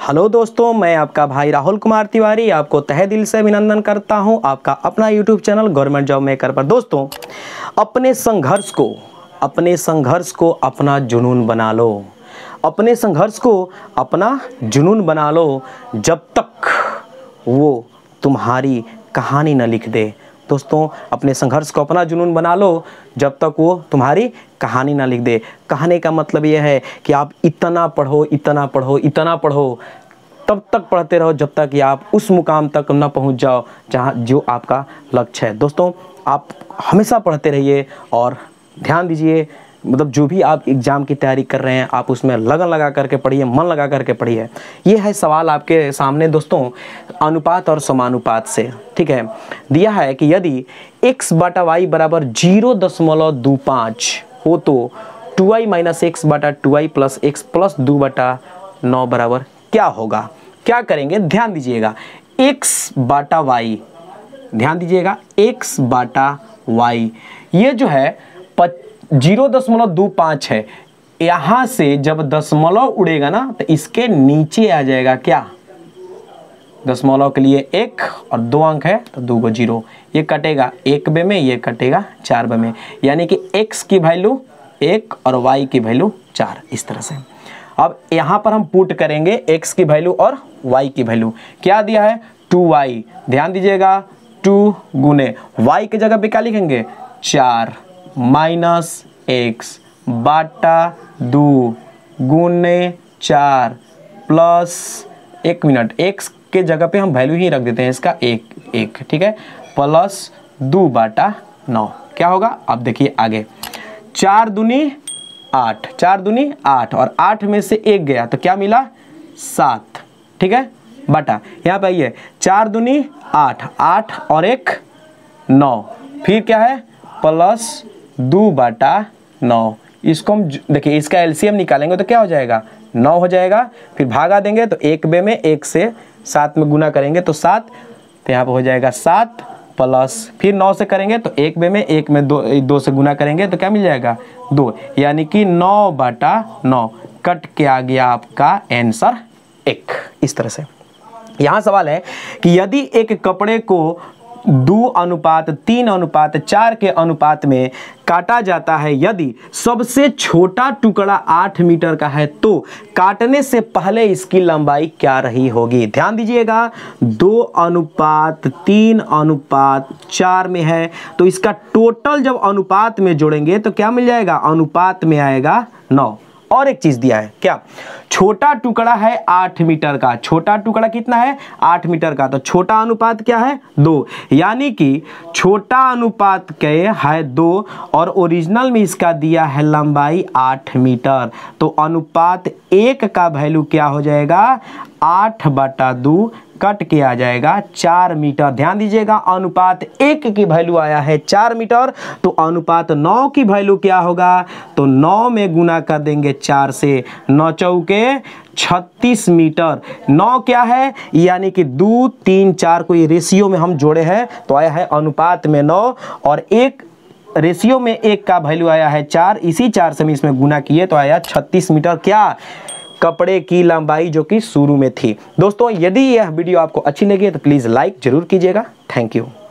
Hello दोस्तों, मैं आपका भाई राहुल कुमार तिवारी आपको तहे दिल से अभिनंदन करता हूं आपका अपना YouTube channel government job maker पर। दोस्तों, अपने संघर्ष को अपना जुनून बना लो। अपने संघर्ष को अपना जुनून बना लो जब तक वो तुम्हारी कहानी न लिख दे। दोस्तों, अपने संघर्ष को अपना जुनून बना लो जब तक वो तुम्हारी कहानी ना लिख दे। कहने का मतलब ये है कि आप इतना पढ़ो तब तक पढ़ते रहो जब तक कि आप उस मुकाम तक न पहुंच जाओ जहां जो आपका लक्ष्य है। दोस्तों, आप हमेशा पढ़ते रहिए और ध्यान दीजिए, मतलब जो भी आप एग्ज़ाम की तैयारी कर रहे हैं आप उसमें लगन लगा करके पढ़िए, मन लगा करके पढ़िए। ये है सवाल आपके सामने दोस्तों, अनुपात और समानुपात से। ठीक है, दिया है कि यदि x बटा वाई बराबर 0.25 हो तो 2i माइनस एक्स बटा 2i प्लस एक्स प्लस 2/9 बराबर क्या होगा। क्या करेंगे, ध्यान दीजिएगा। x बटा वाई, ध्यान दीजिएगा, x बटा वाई ये जो है 0.25 है। यहाँ से जब दशमलव उड़ेगा ना तो इसके नीचे आ जाएगा क्या, दशमलव के लिए 1 और 2 अंक है तो 2 को 0, ये कटेगा 1 बे में, ये कटेगा 4 बे में, यानी कि x की वैल्यू 1 और y की वैल्यू 4। इस तरह से अब यहाँ पर हम पुट करेंगे x की वैल्यू और y की वैल्यू। क्या दिया है, 2y, ध्यान दीजिएगा, 2 गुने y की जगह पे क्या लिखेंगे, 4 माइनस एक्स बटा 2 गुने 4 प्लस 1 मिनट, x के जगह पे हम वैल्यू ही रख देते हैं इसका 1, ठीक है, प्लस 2/9 क्या होगा। अब देखिए आगे, 4 दूनी 8 और 8 में से 1 गया तो क्या मिला, 7, ठीक है, बटा यहाँ पे आइए, 4 दूनी 8 और 1 9, फिर क्या है प्लस 2/9। इसको हम देखिए, इसका एलसीएम निकालेंगे तो क्या हो जाएगा, 9 हो जाएगा। फिर भागा देंगे तो 1 बे में 1 से 7 में गुना करेंगे तो 7, तो यहाँ पर हो जाएगा 7 प्लस, फिर 9 से करेंगे तो 1 बे में 1 में 2 से गुना करेंगे तो क्या मिल जाएगा, 2, यानी कि 9/9 कट के आ गया आपका आंसर 1। इस तरह से यहाँ सवाल है कि यदि एक कपड़े को 2:3:4 के अनुपात में काटा जाता है, यदि सबसे छोटा टुकड़ा 8 मीटर का है तो काटने से पहले इसकी लंबाई क्या रही होगी। ध्यान दीजिएगा, 2:3:4 में है तो इसका टोटल जब अनुपात में जोड़ेंगे तो क्या मिल जाएगा, अनुपात में आएगा 9। और एक चीज दिया है, क्या, छोटा टुकड़ा है 8 मीटर का, छोटा टुकड़ा कितना है, 8 मीटर का, तो छोटा अनुपात क्या है, 2, यानी कि छोटा अनुपात क्या है 2 और ओरिजिनल में इसका दिया है लंबाई 8 मीटर, तो अनुपात 1 का वैल्यू क्या हो जाएगा, 8/2 कट के आ जाएगा 4 मीटर। ध्यान दीजिएगा, अनुपात 1 की वैल्यू आया है 4 मीटर, तो अनुपात 9 की वैल्यू क्या होगा, तो 9 में गुना कर देंगे 4 से, 9 चौके 36 मीटर। 9 क्या है, यानी कि 2 3 4 को ये रेशियो में हम जोड़े हैं तो आया है अनुपात में 9 और 1 रेशियो में 1 का वैल्यू आया है 4, इसी 4 से हम इसमें गुना किए तो आया 36 मीटर क्या, कपड़े की लंबाई जो कि शुरू में थी। दोस्तों, यदि यह वीडियो आपको अच्छी लगी तो प्लीज़ लाइक जरूर कीजिएगा। Thank you.